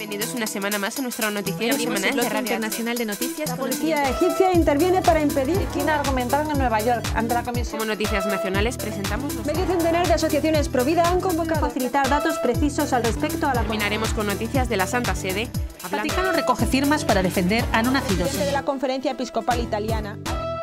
Bienvenidos una semana más a nuestro noticiero semanal de Radio Internacional de Noticias. La policía egipcia interviene para impedir que argumentaron en Nueva York ante la comisión. Como noticias nacionales presentamos Medio centenar de asociaciones pro vida han convocado a facilitar datos precisos al respecto a la... Terminaremos con noticias de la Santa Sede. El Vaticano recoge firmas para defender a no nacidos. De la Conferencia Episcopal Italiana.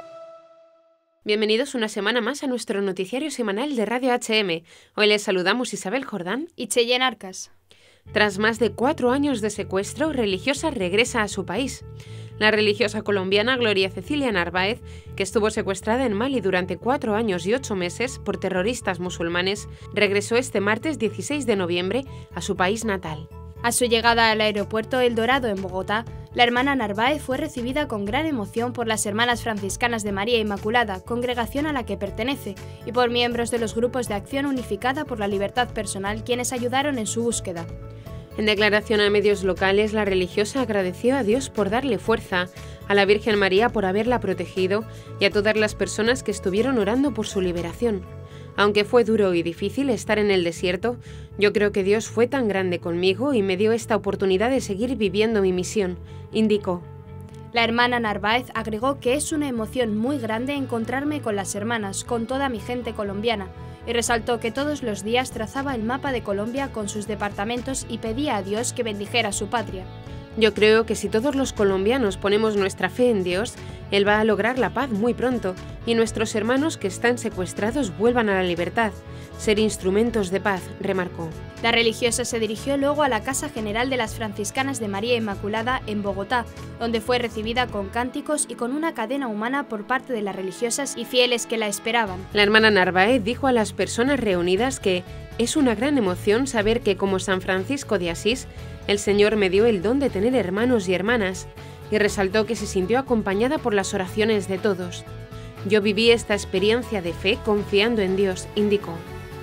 Bienvenidos una semana más a nuestro noticiario semanal de Radio HM. Hoy les saludamos Isabel Jordán y Cheyenne Arcas. Tras más de 4 años de secuestro, religiosa regresa a su país. La religiosa colombiana Gloria Cecilia Narváez, que estuvo secuestrada en Mali durante 4 años y 8 meses por terroristas musulmanes, regresó este martes 16 de noviembre a su país natal. A su llegada al aeropuerto El Dorado en Bogotá, la hermana Narváez fue recibida con gran emoción por las Hermanas Franciscanas de María Inmaculada, congregación a la que pertenece, y por miembros de los grupos de Acción Unificada por la Libertad Personal, quienes ayudaron en su búsqueda. En declaración a medios locales, la religiosa agradeció a Dios por darle fuerza, a la Virgen María por haberla protegido y a todas las personas que estuvieron orando por su liberación. Aunque fue duro y difícil estar en el desierto, yo creo que Dios fue tan grande conmigo y me dio esta oportunidad de seguir viviendo mi misión, indicó. La hermana Narváez agregó que es una emoción muy grande encontrarme con las hermanas, con toda mi gente colombiana, y resaltó que todos los días trazaba el mapa de Colombia con sus departamentos y pedía a Dios que bendijera su patria. Yo creo que si todos los colombianos ponemos nuestra fe en Dios, Él va a lograr la paz muy pronto y nuestros hermanos que están secuestrados vuelvan a la libertad, ser instrumentos de paz, remarcó. La religiosa se dirigió luego a la Casa General de las Franciscanas de María Inmaculada en Bogotá, donde fue recibida con cánticos y con una cadena humana por parte de las religiosas y fieles que la esperaban. La hermana Narváez dijo a las personas reunidas que es una gran emoción saber que, como San Francisco de Asís, el Señor me dio el don de tener hermanos y hermanas, y resaltó que se sintió acompañada por las oraciones de todos. Yo viví esta experiencia de fe confiando en Dios, indicó.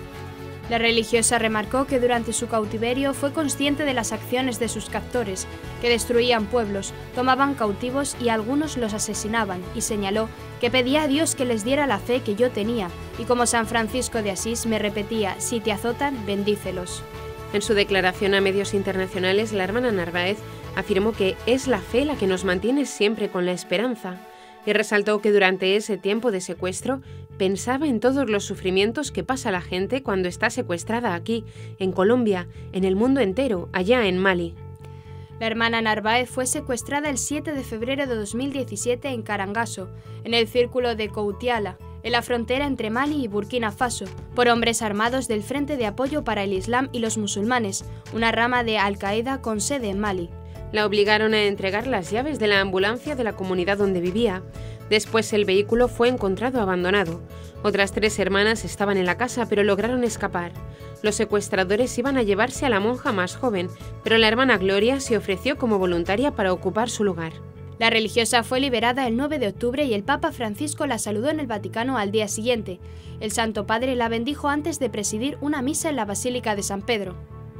La religiosa remarcó que durante su cautiverio fue consciente de las acciones de sus captores, que destruían pueblos, tomaban cautivos y algunos los asesinaban, y señaló que pedía a Dios que les diera la fe que yo tenía, y como San Francisco de Asís me repetía, si te azotan, bendícelos. En su declaración a medios internacionales, la hermana Narváez afirmó que es la fe la que nos mantiene siempre con la esperanza, y resaltó que durante ese tiempo de secuestro pensaba en todos los sufrimientos que pasa la gente cuando está secuestrada aquí, en Colombia, en el mundo entero, allá en Mali. La hermana Narváez fue secuestrada el 7 de febrero de 2017 en Carangazo, en el círculo de Koutiala, en la frontera entre Mali y Burkina Faso, por hombres armados del Frente de Apoyo para el Islam y los Musulmanes, una rama de Al-Qaeda con sede en Mali. La obligaron a entregar las llaves de la ambulancia de la comunidad donde vivía. Después el vehículo fue encontrado abandonado. Otras 3 hermanas estaban en la casa, pero lograron escapar. Los secuestradores iban a llevarse a la monja más joven, pero la hermana Gloria se ofreció como voluntaria para ocupar su lugar. La religiosa fue liberada el 9 de octubre y el Papa Francisco la saludó en el Vaticano al día siguiente. El Santo Padre la bendijo antes de presidir una misa en la Basílica de San Pedro.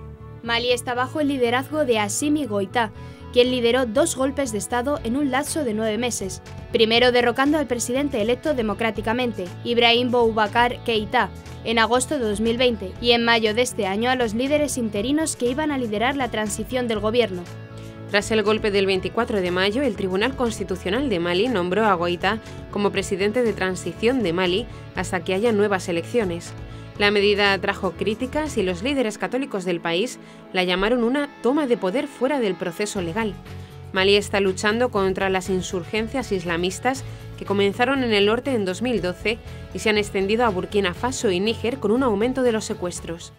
Mali está bajo el liderazgo de Assimi Goïta, quien lideró 2 golpes de Estado en un lapso de 9 meses. Primero derrocando al presidente electo democráticamente, Ibrahim Boubacar Keïta, en agosto de 2020, y en mayo de este año a los líderes interinos que iban a liderar la transición del gobierno. Tras el golpe del 24 de mayo, el Tribunal Constitucional de Mali nombró a Goïta como presidente de transición de Mali hasta que haya nuevas elecciones. La medida trajo críticas y los líderes católicos del país la llamaron una toma de poder fuera del proceso legal. Mali está luchando contra las insurgencias islamistas que comenzaron en el norte en 2012 y se han extendido a Burkina Faso y Níger con un aumento de los secuestros.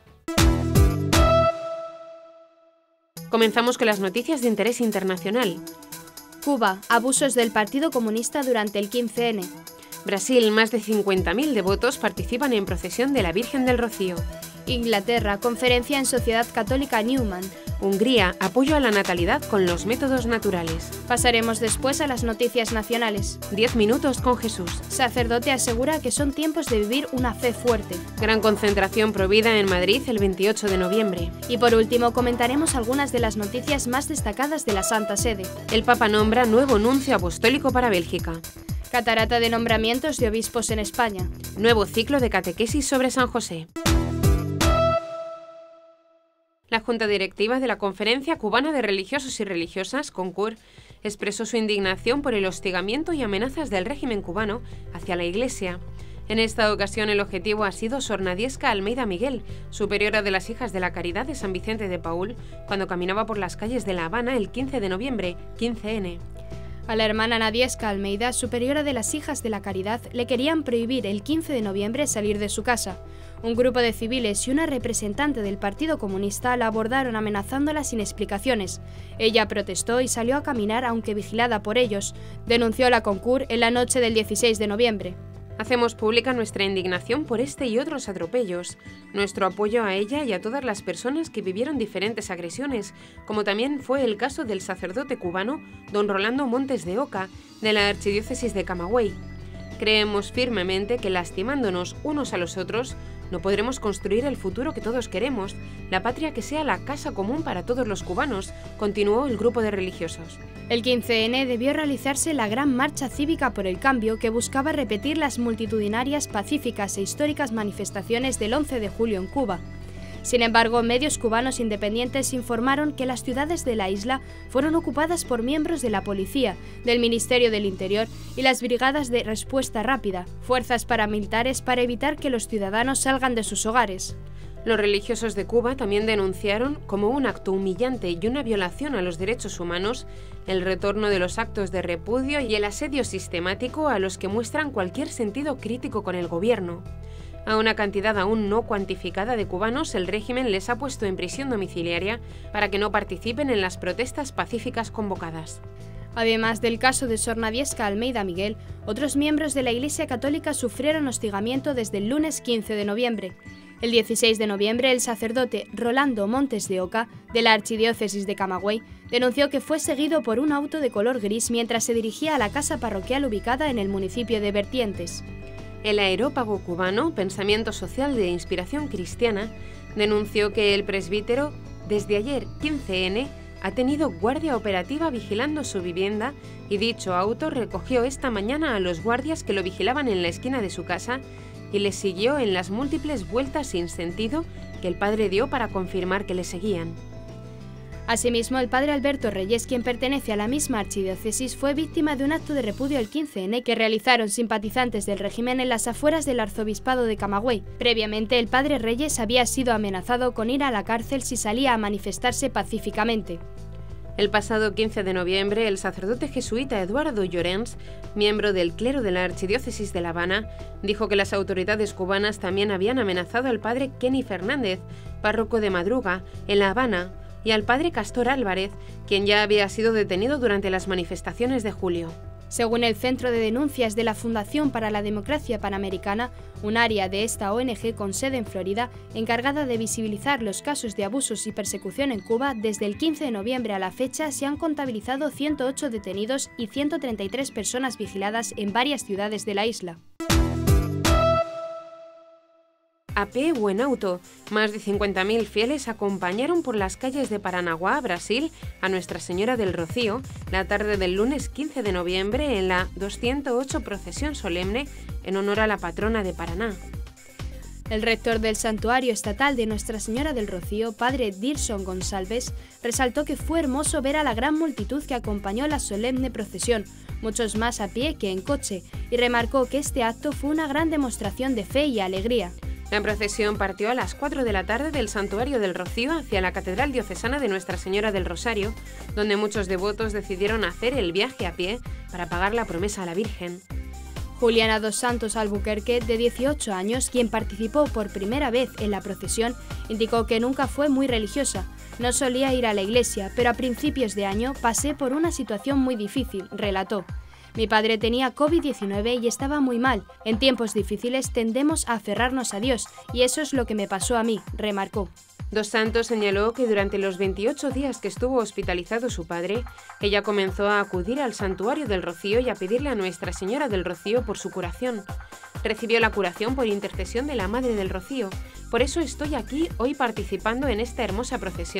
Comenzamos con las noticias de interés internacional. Cuba, abusos del Partido Comunista durante el 15N. Brasil, más de 50.000 devotos participan en procesión de la Virgen del Rocío. Inglaterra, conferencia en Sociedad Católica Newman. Hungría, apoyo a la natalidad con los métodos naturales. Pasaremos después a las noticias nacionales. 10 minutos con Jesús. Sacerdote asegura que son tiempos de vivir una fe fuerte. Gran concentración provida en Madrid el 28 de noviembre. Y por último comentaremos algunas de las noticias más destacadas de la Santa Sede. El Papa nombra nuevo nuncio apostólico para Bélgica. Catarata de nombramientos de obispos en España. Nuevo ciclo de catequesis sobre San José. La Junta Directiva de la Conferencia Cubana de Religiosos y Religiosas, CONCUR, expresó su indignación por el hostigamiento y amenazas del régimen cubano hacia la Iglesia. En esta ocasión el objetivo ha sido Sor Nadiesca Almeida Miguel, superiora de las Hijas de la Caridad de San Vicente de Paúl, cuando caminaba por las calles de La Habana el 15 de noviembre, 15N. A la hermana Nadiesca Almeida, superiora de las Hijas de la Caridad, le querían prohibir el 15 de noviembre salir de su casa. Un grupo de civiles y una representante del Partido Comunista la abordaron amenazándola sin explicaciones. Ella protestó y salió a caminar aunque vigilada por ellos, denunció la CONCUR en la noche del 16 de noviembre. Hacemos pública nuestra indignación por este y otros atropellos, nuestro apoyo a ella y a todas las personas que vivieron diferentes agresiones, como también fue el caso del sacerdote cubano don Rolando Montes de Oca, de la Archidiócesis de Camagüey. Creemos firmemente que lastimándonos unos a los otros, no podremos construir el futuro que todos queremos, la patria que sea la casa común para todos los cubanos, continuó el grupo de religiosos. El 15N debió realizarse la gran marcha cívica por el cambio que buscaba repetir las multitudinarias, pacíficas e históricas manifestaciones del 11 de julio en Cuba. Sin embargo, medios cubanos independientes informaron que las ciudades de la isla fueron ocupadas por miembros de la policía, del Ministerio del Interior y las brigadas de respuesta rápida, fuerzas paramilitares para evitar que los ciudadanos salgan de sus hogares. Los religiosos de Cuba también denunciaron como un acto humillante y una violación a los derechos humanos el retorno de los actos de repudio y el asedio sistemático a los que muestran cualquier sentido crítico con el gobierno. A una cantidad aún no cuantificada de cubanos, el régimen les ha puesto en prisión domiciliaria para que no participen en las protestas pacíficas convocadas. Además del caso de Sor Nadiesca Almeida Miguel, otros miembros de la Iglesia Católica sufrieron hostigamiento desde el lunes 15 de noviembre. El 16 de noviembre, el sacerdote Rolando Montes de Oca, de la Archidiócesis de Camagüey, denunció que fue seguido por un auto de color gris mientras se dirigía a la casa parroquial ubicada en el municipio de Vertientes. El aerópago cubano, Pensamiento Social de Inspiración Cristiana, denunció que el presbítero, desde ayer 15N, ha tenido guardia operativa vigilando su vivienda y dicho auto recogió esta mañana a los guardias que lo vigilaban en la esquina de su casa y les siguió en las múltiples vueltas sin sentido que el padre dio para confirmar que le seguían. Asimismo, el padre Alberto Reyes, quien pertenece a la misma archidiócesis, fue víctima de un acto de repudio el 15N que realizaron simpatizantes del régimen en las afueras del arzobispado de Camagüey. Previamente, el padre Reyes había sido amenazado con ir a la cárcel si salía a manifestarse pacíficamente. El pasado 15 de noviembre, el sacerdote jesuita Eduardo Llorens, miembro del clero de la Archidiócesis de La Habana, dijo que las autoridades cubanas también habían amenazado al padre Kenny Fernández, párroco de Madruga, en La Habana, y al padre Castor Álvarez, quien ya había sido detenido durante las manifestaciones de julio. Según el Centro de Denuncias de la Fundación para la Democracia Panamericana, un área de esta ONG con sede en Florida, encargada de visibilizar los casos de abusos y persecución en Cuba, desde el 15 de noviembre a la fecha se han contabilizado 108 detenidos y 133 personas vigiladas en varias ciudades de la isla. A pie o en auto, más de 50.000 fieles acompañaron por las calles de Paranaguá, Brasil, a Nuestra Señora del Rocío, la tarde del lunes 15 de noviembre en la 208 procesión solemne en honor a la patrona de Paraná. El rector del Santuario Estatal de Nuestra Señora del Rocío, padre Dilson González, resaltó que fue hermoso ver a la gran multitud que acompañó la solemne procesión, muchos más a pie que en coche, y remarcó que este acto fue una gran demostración de fe y alegría. La procesión partió a las 4 de la tarde del Santuario del Rocío hacia la Catedral Diocesana de Nuestra Señora del Rosario, donde muchos devotos decidieron hacer el viaje a pie para pagar la promesa a la Virgen. Juliana dos Santos Albuquerque, de 18 años, quien participó por primera vez en la procesión, indicó que nunca fue muy religiosa. No solía ir a la iglesia, pero a principios de año pasé por una situación muy difícil, relató. Mi padre tenía COVID-19 y estaba muy mal. En tiempos difíciles tendemos a aferrarnos a Dios, y eso es lo que me pasó a mí, remarcó. Dos Santos señaló que durante los 28 días que estuvo hospitalizado su padre, ella comenzó a acudir al Santuario del Rocío y a pedirle a Nuestra Señora del Rocío por su curación. Recibió la curación por intercesión de la Madre del Rocío. Por eso estoy aquí hoy participando en esta hermosa procesión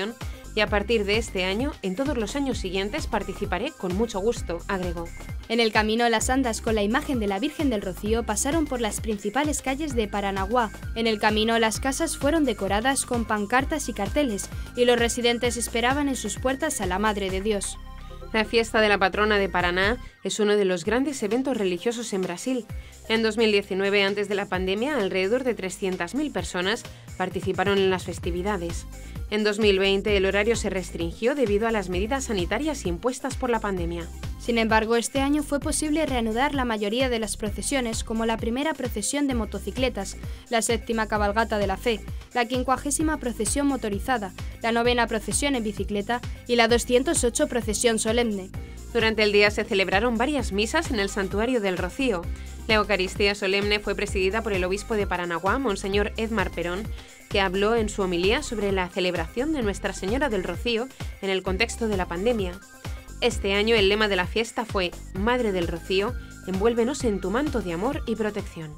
y a partir de este año, en todos los años siguientes participaré con mucho gusto, agregó. En el camino, las andas con la imagen de la Virgen del Rocío pasaron por las principales calles de Paranaguá. En el camino, las casas fueron decoradas con pancartas y carteles, y los residentes esperaban en sus puertas a la Madre de Dios. La fiesta de la patrona de Paraná es uno de los grandes eventos religiosos en Brasil. En 2019, antes de la pandemia, alrededor de 300.000 personas participaron en las festividades. En 2020, el horario se restringió debido a las medidas sanitarias impuestas por la pandemia. Sin embargo, este año fue posible reanudar la mayoría de las procesiones, como la primera procesión de motocicletas, la 7ª cabalgata de la fe, la 50ª procesión motorizada, la 9ª procesión en bicicleta y la 208 procesión solemne. Durante el día se celebraron varias misas en el Santuario del Rocío. La Eucaristía solemne fue presidida por el obispo de Paranaguá, Monseñor Edmar Perón, que habló en su homilía sobre la celebración de Nuestra Señora del Rocío en el contexto de la pandemia. Este año el lema de la fiesta fue Madre del Rocío, envuélvenos en tu manto de amor y protección.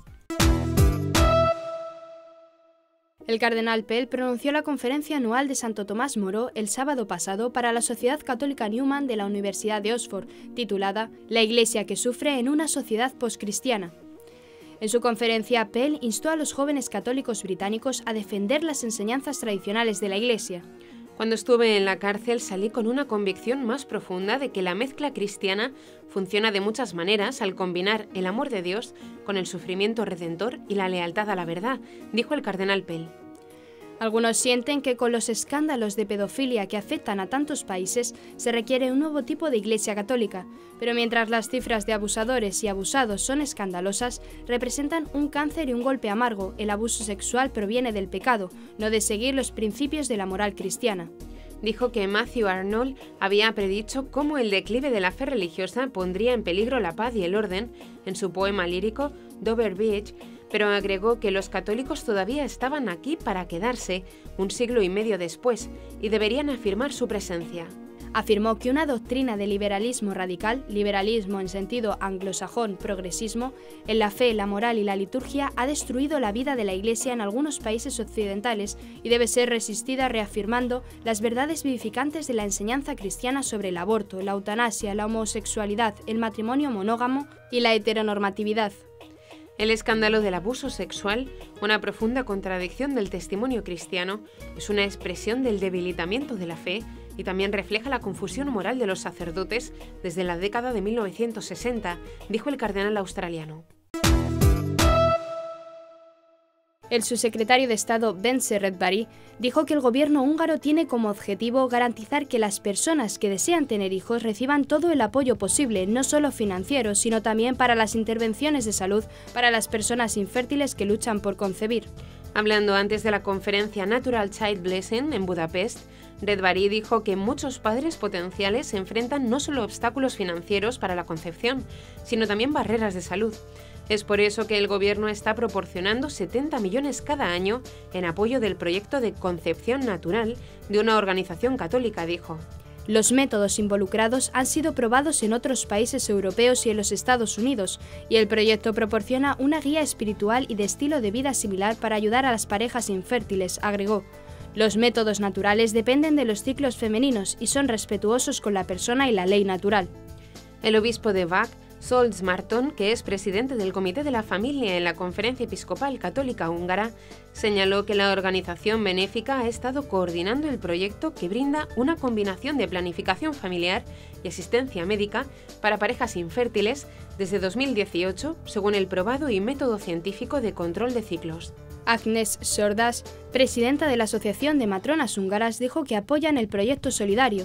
El cardenal Pell pronunció la conferencia anual de Santo Tomás Moro el sábado pasado para la Sociedad Católica Newman de la Universidad de Oxford, titulada La Iglesia que sufre en una sociedad poscristiana. En su conferencia, Pell instó a los jóvenes católicos británicos a defender las enseñanzas tradicionales de la Iglesia. Cuando estuve en la cárcel salí con una convicción más profunda de que la mezcla cristiana funciona de muchas maneras al combinar el amor de Dios con el sufrimiento redentor y la lealtad a la verdad, dijo el cardenal Pell. Algunos sienten que con los escándalos de pedofilia que afectan a tantos países se requiere un nuevo tipo de Iglesia católica, pero mientras las cifras de abusadores y abusados son escandalosas, representan un cáncer y un golpe amargo. El abuso sexual proviene del pecado, no de seguir los principios de la moral cristiana. Dijo que Matthew Arnold había predicho cómo el declive de la fe religiosa pondría en peligro la paz y el orden en su poema lírico Dover Beach, pero agregó que los católicos todavía estaban aquí para quedarse un siglo y medio después y deberían afirmar su presencia. Afirmó que una doctrina de liberalismo radical, liberalismo en sentido anglosajón, progresismo, en la fe, la moral y la liturgia ha destruido la vida de la Iglesia en algunos países occidentales y debe ser resistida reafirmando las verdades vivificantes de la enseñanza cristiana sobre el aborto, la eutanasia, la homosexualidad, el matrimonio monógamo y la heteronormatividad. El escándalo del abuso sexual, una profunda contradicción del testimonio cristiano, es una expresión del debilitamiento de la fe y también refleja la confusión moral de los sacerdotes desde la década de 1960, dijo el cardenal australiano. El subsecretario de Estado Bence Redbari dijo que el gobierno húngaro tiene como objetivo garantizar que las personas que desean tener hijos reciban todo el apoyo posible, no solo financiero, sino también para las intervenciones de salud para las personas infértiles que luchan por concebir. Hablando antes de la conferencia Natural Child Blessing en Budapest, Redbari dijo que muchos padres potenciales se enfrentan no solo obstáculos financieros para la concepción, sino también barreras de salud. Es por eso que el gobierno está proporcionando 70 millones cada año en apoyo del proyecto de concepción natural de una organización católica, dijo. Los métodos involucrados han sido probados en otros países europeos y en los Estados Unidos, y el proyecto proporciona una guía espiritual y de estilo de vida similar para ayudar a las parejas infértiles, agregó. Los métodos naturales dependen de los ciclos femeninos y son respetuosos con la persona y la ley natural. El obispo de Vác, Zsolt Marton, que es presidente del Comité de la Familia en la Conferencia Episcopal Católica Húngara, señaló que la organización benéfica ha estado coordinando el proyecto que brinda una combinación de planificación familiar y asistencia médica para parejas infértiles desde 2018, según el probado y método científico de control de ciclos. Agnes Sordas, presidenta de la Asociación de Matronas Húngaras, dijo que apoyan el proyecto solidario.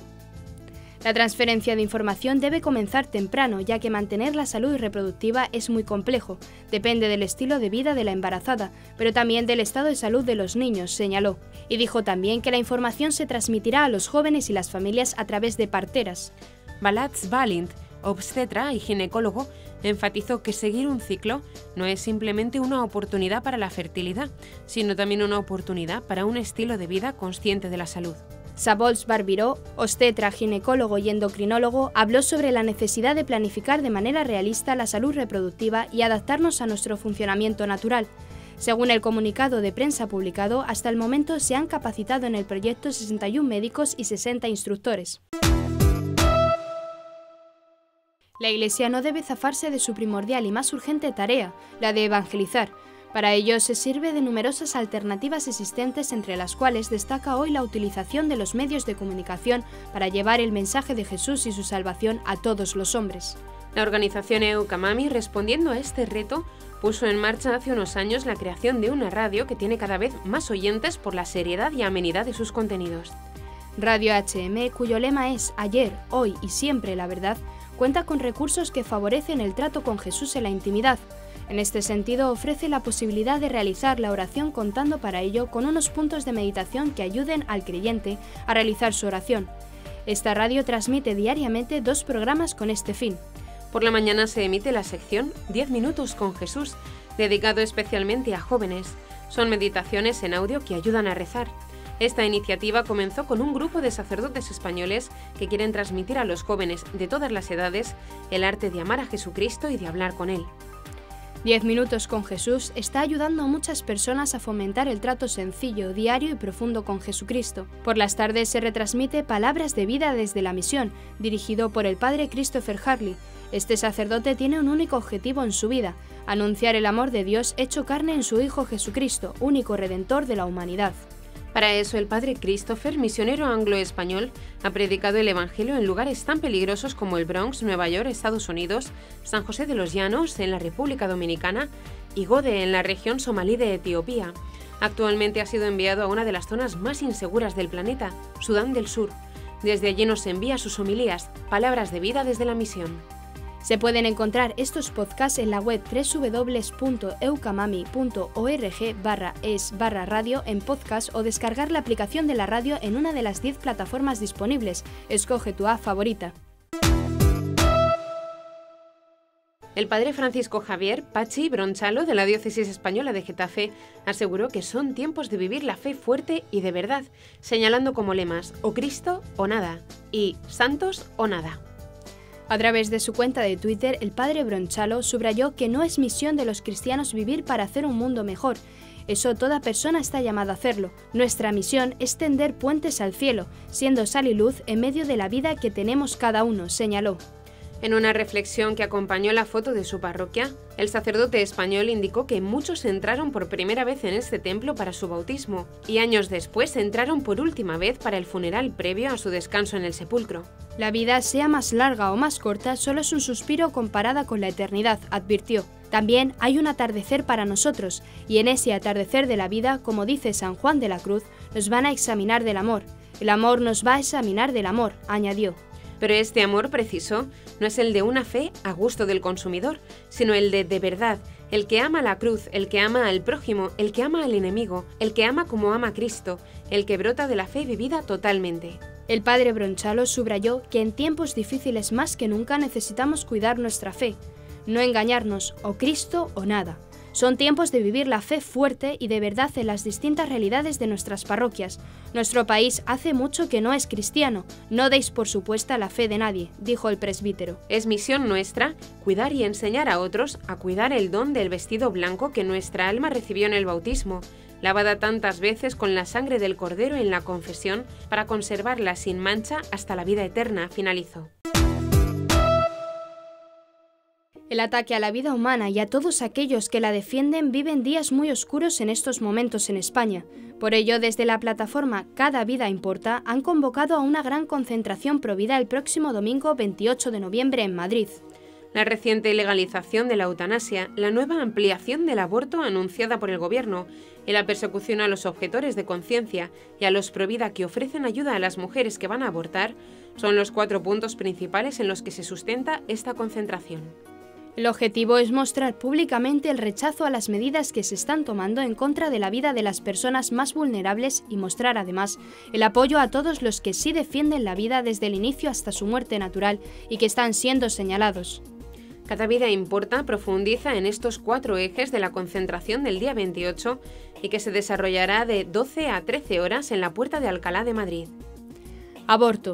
La transferencia de información debe comenzar temprano, ya que mantener la salud reproductiva es muy complejo. Depende del estilo de vida de la embarazada, pero también del estado de salud de los niños, señaló. Y dijo también que la información se transmitirá a los jóvenes y las familias a través de parteras. Balázs Balint, obstetra y ginecólogo, enfatizó que seguir un ciclo no es simplemente una oportunidad para la fertilidad, sino también una oportunidad para un estilo de vida consciente de la salud. Szabolcs Barbiró, obstetra, ginecólogo y endocrinólogo, habló sobre la necesidad de planificar de manera realista la salud reproductiva y adaptarnos a nuestro funcionamiento natural. Según el comunicado de prensa publicado, hasta el momento se han capacitado en el proyecto 61 médicos y 60 instructores. La Iglesia no debe zafarse de su primordial y más urgente tarea, la de evangelizar. Para ello se sirve de numerosas alternativas existentes, entre las cuales destaca hoy la utilización de los medios de comunicación para llevar el mensaje de Jesús y su salvación a todos los hombres. La organización Eukamami, respondiendo a este reto, puso en marcha hace unos años la creación de una radio que tiene cada vez más oyentes por la seriedad y amenidad de sus contenidos. Radio HM, cuyo lema es Ayer, hoy y siempre la verdad, cuenta con recursos que favorecen el trato con Jesús en la intimidad. En este sentido, ofrece la posibilidad de realizar la oración contando para ello con unos puntos de meditación que ayuden al creyente a realizar su oración. Esta radio transmite diariamente 2 programas con este fin. Por la mañana se emite la sección 10 minutos con Jesús, dedicado especialmente a jóvenes. Son meditaciones en audio que ayudan a rezar. Esta iniciativa comenzó con un grupo de sacerdotes españoles que quieren transmitir a los jóvenes de todas las edades el arte de amar a Jesucristo y de hablar con Él. 10 minutos con Jesús está ayudando a muchas personas a fomentar el trato sencillo, diario y profundo con Jesucristo. Por las tardes se retransmite Palabras de Vida desde la Misión, dirigido por el padre Christopher Harley. Este sacerdote tiene un único objetivo en su vida: anunciar el amor de Dios hecho carne en su Hijo Jesucristo, único Redentor de la humanidad. Para eso, el padre Christopher, misionero anglo-español, ha predicado el Evangelio en lugares tan peligrosos como el Bronx, Nueva York, Estados Unidos, San José de los Llanos, en la República Dominicana, y Gode, en la región somalí de Etiopía. Actualmente ha sido enviado a una de las zonas más inseguras del planeta, Sudán del Sur. Desde allí nos envía sus homilías, Palabras de Vida desde la Misión. Se pueden encontrar estos podcasts en la web www.eukamami.org/es/radio en podcast o descargar la aplicación de la radio en una de las 10 plataformas disponibles. Escoge tu app favorita. El padre Francisco Javier Pachi Bronchalo, de la Diócesis Española de Getafe, aseguró que son tiempos de vivir la fe fuerte y de verdad, señalando como lemas o Cristo o nada y santos o nada. A través de su cuenta de Twitter, el padre Bronchalo subrayó que no es misión de los cristianos vivir para hacer un mundo mejor. Eso toda persona está llamada a hacerlo. Nuestra misión es tender puentes al cielo, siendo sal y luz en medio de la vida que tenemos cada uno, señaló. En una reflexión que acompañó la foto de su parroquia, el sacerdote español indicó que muchos entraron por primera vez en este templo para su bautismo y años después entraron por última vez para el funeral previo a su descanso en el sepulcro. La vida, sea más larga o más corta, solo es un suspiro comparada con la eternidad, advirtió. También hay un atardecer para nosotros, y en ese atardecer de la vida, como dice San Juan de la Cruz, nos van a examinar del amor. El amor nos va a examinar del amor, añadió. Pero este amor preciso no es el de una fe a gusto del consumidor, sino el de verdad, el que ama la cruz, el que ama al prójimo, el que ama al enemigo, el que ama como ama Cristo, el que brota de la fe vivida totalmente. El padre Bronchalo subrayó que en tiempos difíciles más que nunca necesitamos cuidar nuestra fe, no engañarnos, o Cristo o nada. Son tiempos de vivir la fe fuerte y de verdad en las distintas realidades de nuestras parroquias. Nuestro país hace mucho que no es cristiano. No deis por supuesta la fe de nadie, dijo el presbítero. Es misión nuestra cuidar y enseñar a otros a cuidar el don del vestido blanco que nuestra alma recibió en el bautismo, lavada tantas veces con la sangre del Cordero en la confesión para conservarla sin mancha hasta la vida eterna, finalizó. El ataque a la vida humana y a todos aquellos que la defienden viven días muy oscuros en estos momentos en España. Por ello, desde la plataforma Cada Vida Importa han convocado a una gran concentración provida el próximo domingo 28 de noviembre en Madrid. La reciente legalización de la eutanasia, la nueva ampliación del aborto anunciada por el Gobierno y la persecución a los objetores de conciencia y a los provida que ofrecen ayuda a las mujeres que van a abortar son los 4 puntos principales en los que se sustenta esta concentración. El objetivo es mostrar públicamente el rechazo a las medidas que se están tomando en contra de la vida de las personas más vulnerables y mostrar además el apoyo a todos los que sí defienden la vida desde el inicio hasta su muerte natural y que están siendo señalados. Cada Vida Importa profundiza en estos 4 ejes de la concentración del día 28 y que se desarrollará de 12 a 13 horas en la Puerta de Alcalá de Madrid. Aborto.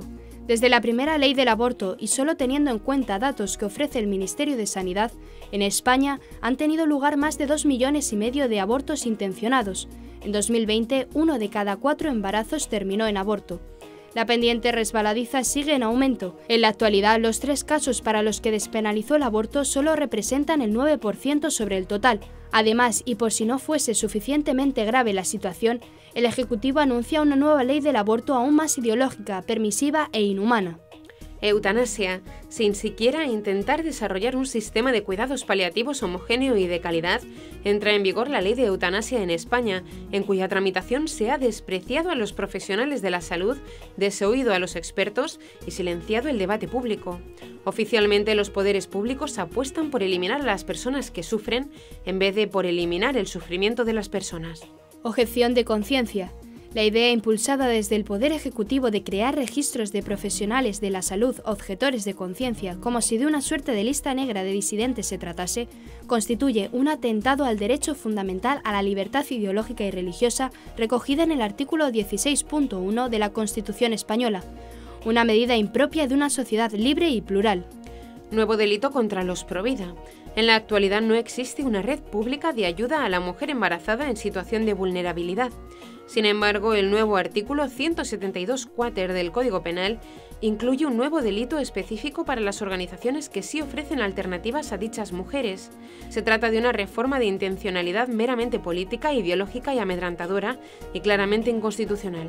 Desde la primera ley del aborto y solo teniendo en cuenta datos que ofrece el Ministerio de Sanidad, en España han tenido lugar más de 2,5 millones de abortos intencionados. En 2020, 1 de cada 4 embarazos terminó en aborto. La pendiente resbaladiza sigue en aumento. En la actualidad, los 3 casos para los que despenalizó el aborto solo representan el 9% sobre el total. Además, y por si no fuese suficientemente grave la situación, el Ejecutivo anuncia una nueva ley del aborto aún más ideológica, permisiva e inhumana. Eutanasia. Sin siquiera intentar desarrollar un sistema de cuidados paliativos homogéneo y de calidad, entra en vigor la ley de eutanasia en España, en cuya tramitación se ha despreciado a los profesionales de la salud, desoído a los expertos y silenciado el debate público. Oficialmente, los poderes públicos apuestan por eliminar a las personas que sufren en vez de por eliminar el sufrimiento de las personas. Objeción de conciencia. La idea impulsada desde el Poder Ejecutivo de crear registros de profesionales de la salud objetores de conciencia, como si de una suerte de lista negra de disidentes se tratase, constituye un atentado al derecho fundamental a la libertad ideológica y religiosa recogida en el artículo 16.1 de la Constitución española, una medida impropia de una sociedad libre y plural. Nuevo delito contra los provida. En la actualidad no existe una red pública de ayuda a la mujer embarazada en situación de vulnerabilidad. Sin embargo, el nuevo artículo 172 quater del Código Penal incluye un nuevo delito específico para las organizaciones que sí ofrecen alternativas a dichas mujeres. Se trata de una reforma de intencionalidad meramente política, ideológica y amedrentadora y claramente inconstitucional.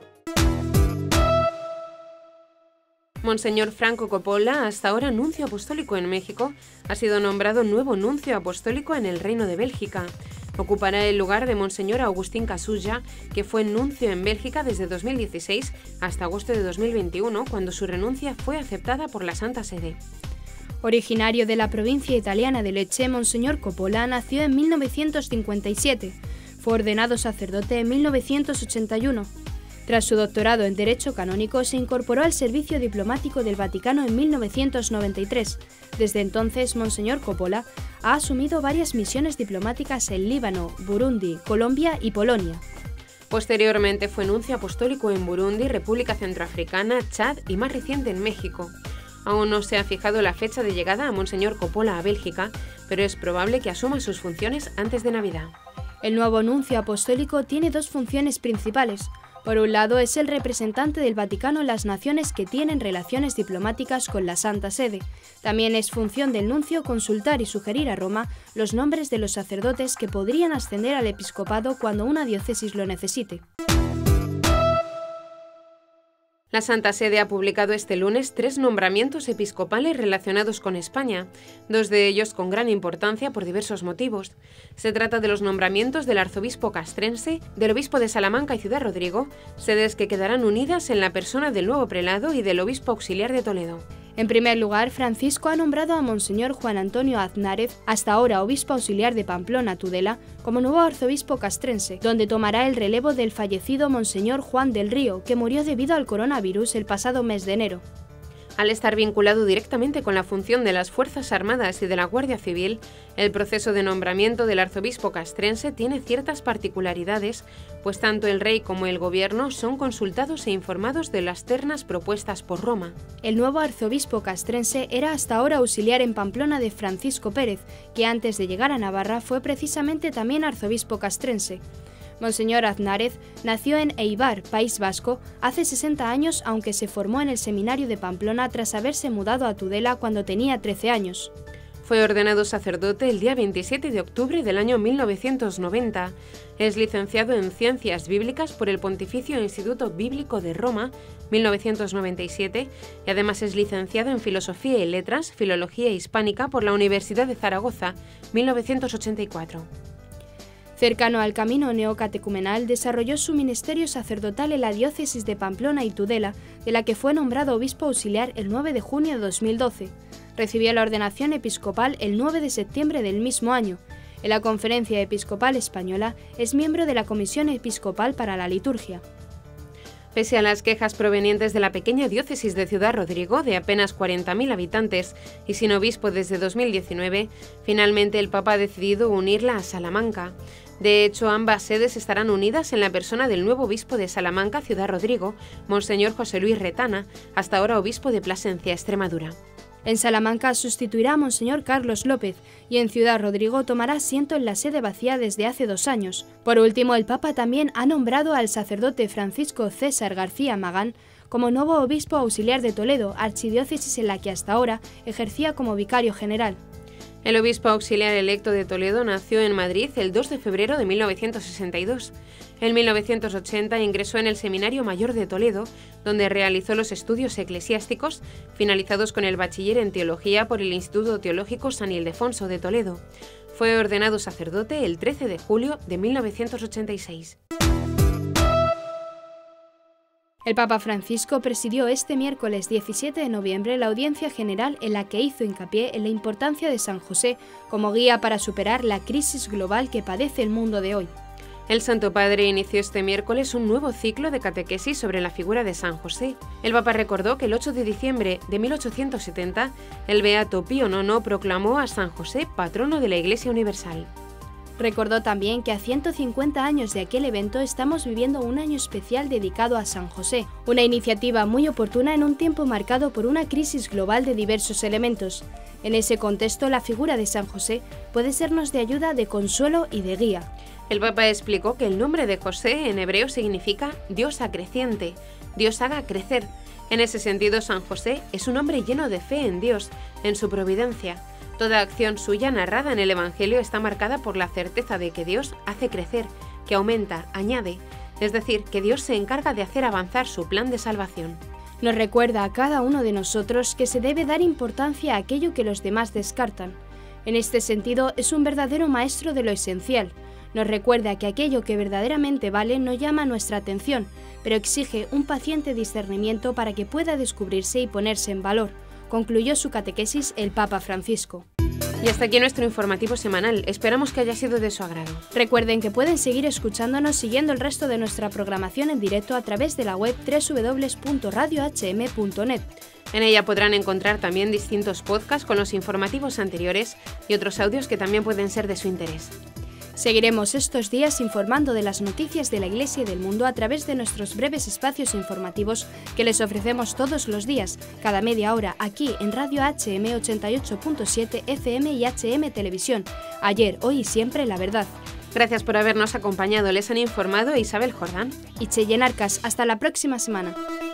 Monseñor Franco Coppola, hasta ahora nuncio apostólico en México, ha sido nombrado nuevo nuncio apostólico en el Reino de Bélgica. Ocupará el lugar de Monseñor Agustín Casulla, que fue nuncio en Bélgica desde 2016 hasta agosto de 2021, cuando su renuncia fue aceptada por la Santa Sede. Originario de la provincia italiana de Lecce, Monseñor Coppola nació en 1957. Fue ordenado sacerdote en 1981. Tras su doctorado en Derecho Canónico, se incorporó al Servicio Diplomático del Vaticano en 1993. Desde entonces, Monseñor Coppola ha asumido varias misiones diplomáticas en Líbano, Burundi, Colombia y Polonia. Posteriormente fue nuncio apostólico en Burundi, República Centroafricana, Chad y más reciente en México. Aún no se ha fijado la fecha de llegada a Monseñor Coppola a Bélgica, pero es probable que asuma sus funciones antes de Navidad. El nuevo nuncio apostólico tiene 2 funciones principales. Por un lado, es el representante del Vaticano en las naciones que tienen relaciones diplomáticas con la Santa Sede. También es función del nuncio consultar y sugerir a Roma los nombres de los sacerdotes que podrían ascender al episcopado cuando una diócesis lo necesite. La Santa Sede ha publicado este lunes 3 nombramientos episcopales relacionados con España, 2 de ellos con gran importancia por diversos motivos. Se trata de los nombramientos del arzobispo castrense, del obispo de Salamanca y Ciudad Rodrigo, sedes que quedarán unidas en la persona del nuevo prelado y del obispo auxiliar de Toledo. En primer lugar, Francisco ha nombrado a Monseñor Juan Antonio Aznárez, hasta ahora obispo auxiliar de Pamplona, Tudela, como nuevo arzobispo castrense, donde tomará el relevo del fallecido Monseñor Juan del Río, que murió debido al coronavirus el pasado mes de enero. Al estar vinculado directamente con la función de las Fuerzas Armadas y de la Guardia Civil, el proceso de nombramiento del arzobispo castrense tiene ciertas particularidades, pues tanto el rey como el gobierno son consultados e informados de las ternas propuestas por Roma. El nuevo arzobispo castrense era hasta ahora auxiliar en Pamplona de Francisco Pérez, que antes de llegar a Navarra fue precisamente también arzobispo castrense. Monseñor Aznárez nació en Eibar, País Vasco, hace 60 años, aunque se formó en el seminario de Pamplona tras haberse mudado a Tudela cuando tenía 13 años. Fue ordenado sacerdote el día 27 de octubre del año 1990. Es licenciado en Ciencias Bíblicas por el Pontificio Instituto Bíblico de Roma, 1997, y además es licenciado en Filosofía y Letras, Filología Hispánica por la Universidad de Zaragoza, 1984. Cercano al camino neocatecumenal, desarrolló su ministerio sacerdotal en la diócesis de Pamplona y Tudela, de la que fue nombrado obispo auxiliar el 9 de junio de 2012. Recibió la ordenación episcopal el 9 de septiembre del mismo año. En la Conferencia Episcopal Española es miembro de la Comisión Episcopal para la Liturgia. Pese a las quejas provenientes de la pequeña diócesis de Ciudad Rodrigo, de apenas 40.000 habitantes y sin obispo desde 2019, finalmente el Papa ha decidido unirla a Salamanca. De hecho, ambas sedes estarán unidas en la persona del nuevo obispo de Salamanca, Ciudad Rodrigo, Monseñor José Luis Retana, hasta ahora obispo de Plasencia, Extremadura. En Salamanca sustituirá a Monseñor Carlos López y en Ciudad Rodrigo tomará asiento en la sede vacía desde hace 2 años. Por último, el Papa también ha nombrado al sacerdote Francisco César García Magán como nuevo obispo auxiliar de Toledo, archidiócesis en la que hasta ahora ejercía como vicario general. El obispo auxiliar electo de Toledo nació en Madrid el 2 de febrero de 1962. En 1980 ingresó en el Seminario Mayor de Toledo, donde realizó los estudios eclesiásticos, finalizados con el bachiller en Teología por el Instituto Teológico San Ildefonso de Toledo. Fue ordenado sacerdote el 13 de julio de 1986. El Papa Francisco presidió este miércoles 17 de noviembre la audiencia general en la que hizo hincapié en la importancia de San José como guía para superar la crisis global que padece el mundo de hoy. El Santo Padre inició este miércoles un nuevo ciclo de catequesis sobre la figura de San José. El Papa recordó que el 8 de diciembre de 1870 el Beato Pío IX proclamó a San José patrono de la Iglesia Universal. Recordó también que a 150 años de aquel evento estamos viviendo un año especial dedicado a San José, una iniciativa muy oportuna en un tiempo marcado por una crisis global de diversos elementos. En ese contexto, la figura de San José puede sernos de ayuda, de consuelo y de guía. El Papa explicó que el nombre de José en hebreo significa Dios acreciente, Dios haga crecer. En ese sentido, San José es un hombre lleno de fe en Dios, en su providencia. Toda acción suya narrada en el Evangelio está marcada por la certeza de que Dios hace crecer, que aumenta, añade, es decir, que Dios se encarga de hacer avanzar su plan de salvación. Nos recuerda a cada uno de nosotros que se debe dar importancia a aquello que los demás descartan. En este sentido, es un verdadero maestro de lo esencial. Nos recuerda que aquello que verdaderamente vale no llama nuestra atención, pero exige un paciente discernimiento para que pueda descubrirse y ponerse en valor, concluyó su catequesis el Papa Francisco. Y hasta aquí nuestro informativo semanal. Esperamos que haya sido de su agrado. Recuerden que pueden seguir escuchándonos siguiendo el resto de nuestra programación en directo a través de la web www.radiohm.net. En ella podrán encontrar también distintos podcasts con los informativos anteriores y otros audios que también pueden ser de su interés. Seguiremos estos días informando de las noticias de la Iglesia y del mundo a través de nuestros breves espacios informativos que les ofrecemos todos los días, cada media hora, aquí en Radio HM 88.7 FM y HM Televisión. Ayer, hoy y siempre la verdad. Gracias por habernos acompañado. Les han informado Isabel Jordán y Cheyenne Arcas. Hasta la próxima semana.